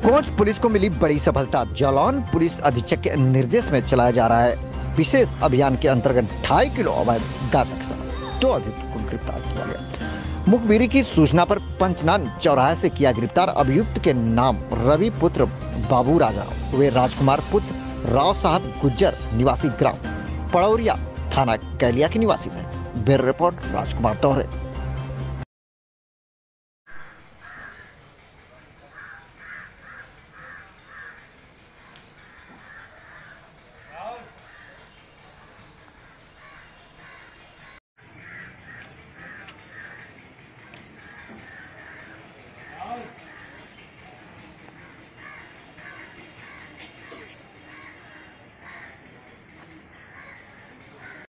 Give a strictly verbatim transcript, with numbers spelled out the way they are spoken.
Coach police को मिली बड़ी सफलता। जालौन पुलिस अधीक्षक के निर्देश में चलाया जा रहा है विशेष अभियान के अंतर्गत ढाई किलो अवैध गांजा के साथ दो अभियुक्त को गिरफ्तार किया गया। मुखबिरी की सूचना पर पंचनान चौराहे से किया गिरफ्तार। अभियुक्त के नाम रवि पुत्र बाबू राजा, वे राजकुमार पुत्र राव साहब गुज्जर निवासी ग्राम पड़ौरिया थाना कैलिया के निवासी है। ब्यूरो रिपोर्ट राजकुमार दोहरे।